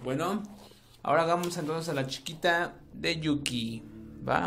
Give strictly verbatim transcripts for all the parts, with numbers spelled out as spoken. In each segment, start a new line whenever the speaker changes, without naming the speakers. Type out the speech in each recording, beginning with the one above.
Bueno, ahora hagamos entonces a la chiquita de Yuki, ¿va?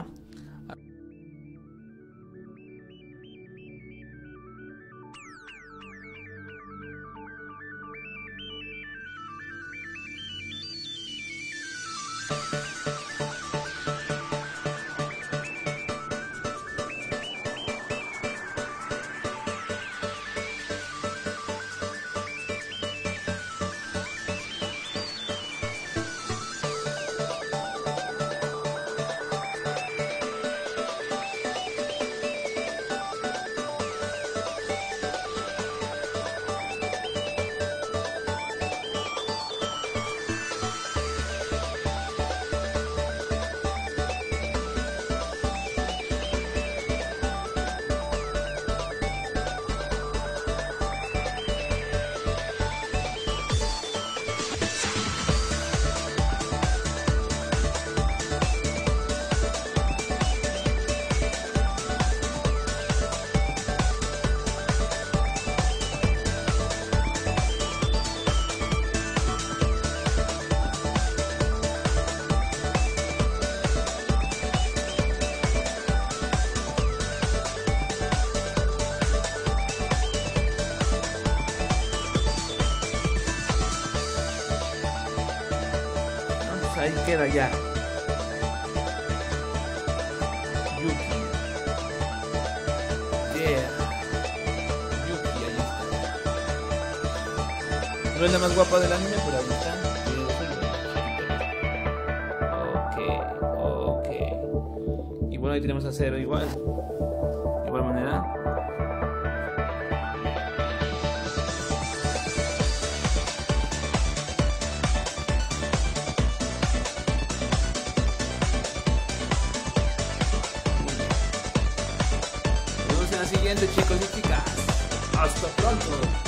Ahí queda ya. Yuki. Yeah. Yuki, ahí está. No es la más guapa del anime, pero ahí está. Ok, ok. Y bueno, ahí tenemos a Zero igual. De igual manera. Siguiente, chicos y chicas. Hasta pronto.